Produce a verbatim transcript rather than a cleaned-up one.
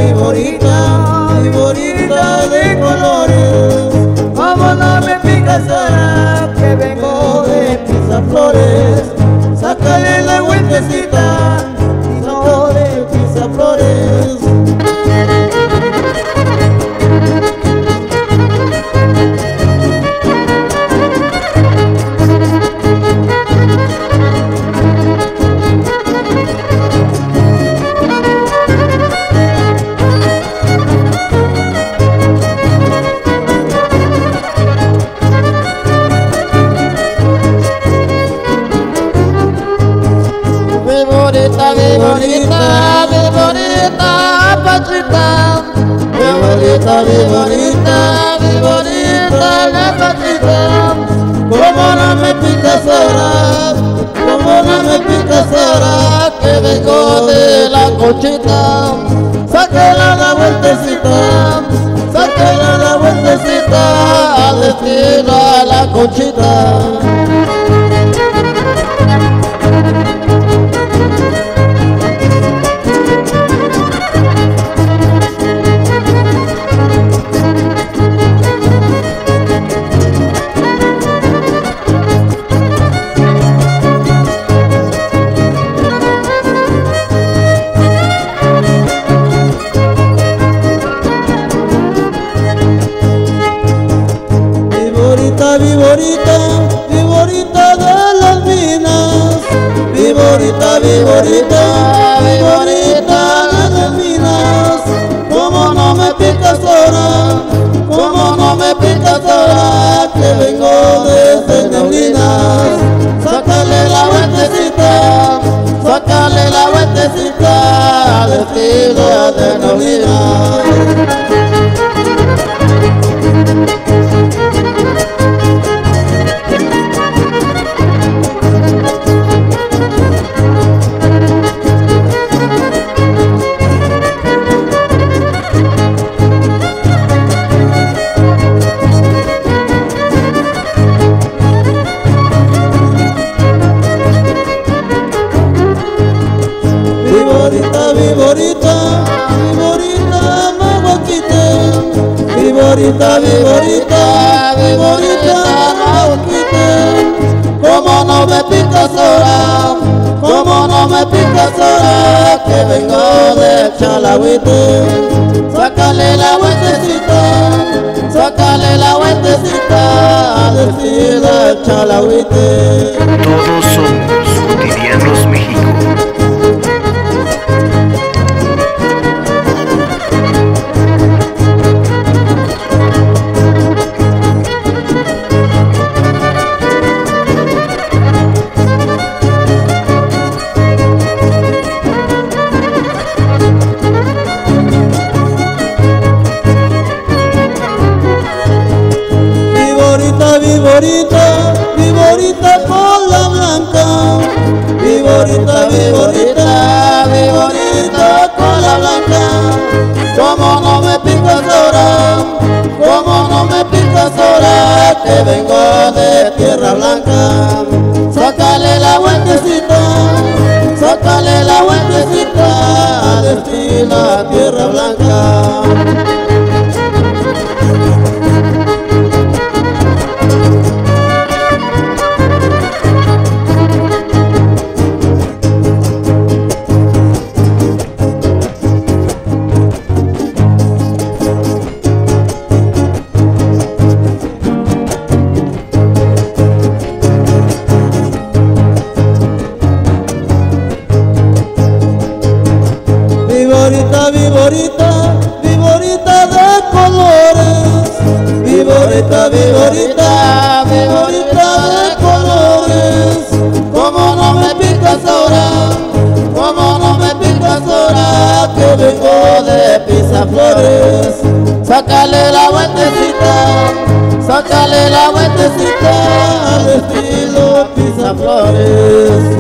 viborita, viborita de colores, como no me picas ahora que vengo de Pisaflores. Sácale la vueltecita, no de Pisaflores. Viborita, viborita, viborita, Pachita. Viborita, viborita, viborita, la Pachita. Como no me picas ahora, como no me picas ahora, que vengo de la Conchita. Sáquela la vueltecita, sáquela la vueltecita, al estilo a la Conchita. Viborita, viborita de las minas, viborita, viborita, viborita de las minas. Como no me picas ahora, como no me picas ahora, que vengo desde Neulinas. Sácale la vueltecita, sácale la vueltecita, al estilo de Neulinas. Viborita, viborita, viborita, mahuaquite. Viborita, viborita, viborita, mahuaquite. Como no me picas ahora, como no me picas ahora, que vengo de Chalagüite. Sácale la vueltecita, sácale la vueltecita, al estilo de Chalagüite. Todos somos Cotidianos México. Viborita, viborita cola blanca, viborita, viborita, viborita cola blanca. Como no me picas ahora, como no me picas ahora, que vengo de Tierra Blanca. Sácale la vueltecita, sácale la vueltecita, al estilo a Tierra Blanca. Viborita, viborita, viborita de colores, viborita, viborita, viborita de colores. Como no me picas ahora, como no me picas ahora, que vengo de Pisaflores. Sácale la vueltecita, sácale la vueltecita, al estilo Pisaflores.